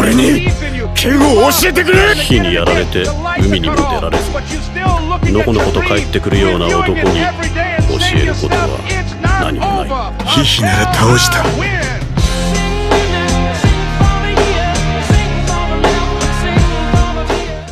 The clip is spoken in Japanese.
俺に剣を教えてくれ。 火にやられて海にも出られず、のこのこと帰ってくるような男に教えることは何もない。 ヒヒなら倒した。